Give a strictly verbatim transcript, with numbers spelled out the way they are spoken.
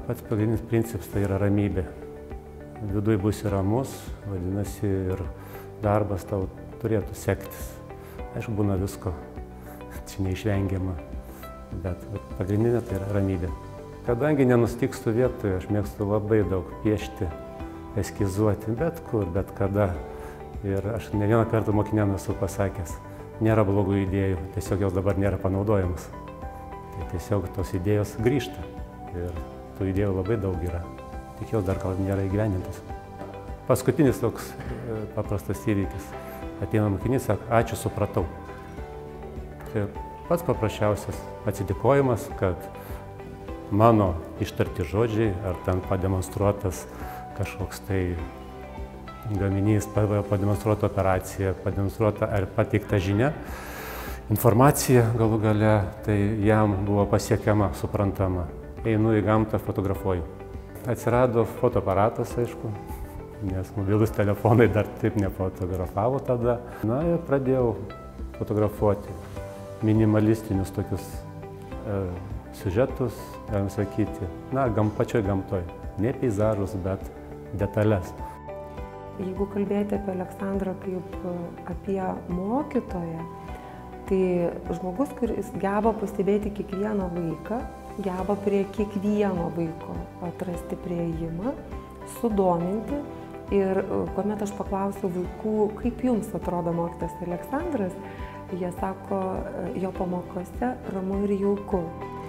Pats pagrindinis principas tai yra ramybė. Viduj būsi ramus, vadinasi, ir darbas tau turėtų sektis. Aišku, būna visko, čia neišvengiama, bet pagrindinė tai yra ramybė. Kadangi nenustygstu vietoje, aš mėgstu labai daug piešti, eskizuoti, bet kur, bet kada. Ir aš ne vieną kartą mokiniam esu pasakęs, nėra blogų idėjų, tiesiog jos dabar nėra panaudojamos. Tai tiesiog tos idėjos grįžta ir tų idėjų labai daug yra, tik jos dar gal nėra įgyvendintos. Paskutinis toks paprastas įvykis. Ateina mokinys, sako, ačiū, supratau. Tai pats paprasčiausias atsidėkojimas, kad mano ištarti žodžiai ar ten pademonstruotas kažkoks tai gaminys, pademonstruota operacija, pademonstruota ar pateikta žinia, informacija galų gale, tai jam buvo pasiekiama, suprantama. Einu į gamtą, fotografuoju. Atsirado fotoaparatas, aišku, nes mobilus telefonai dar taip nefotografavo tada. Na ir pradėjau fotografuoti minimalistinius tokius e, siužetus, galim sakyti, na, gam, pačioj gamtoj. Ne peizažus, bet detalės. Jeigu kalbėti apie Aleksandrą kaip apie mokytoją, tai žmogus, kuris geba pastebėti kiekvieną vaiką, geba prie kiekvieno vaiko atrasti priėjimą, sudominti. Ir kuomet aš paklausiau vaikų, kaip jums atrodo mokytojas Aleksandras, jie sako, jo pamokose ramu ir jauku.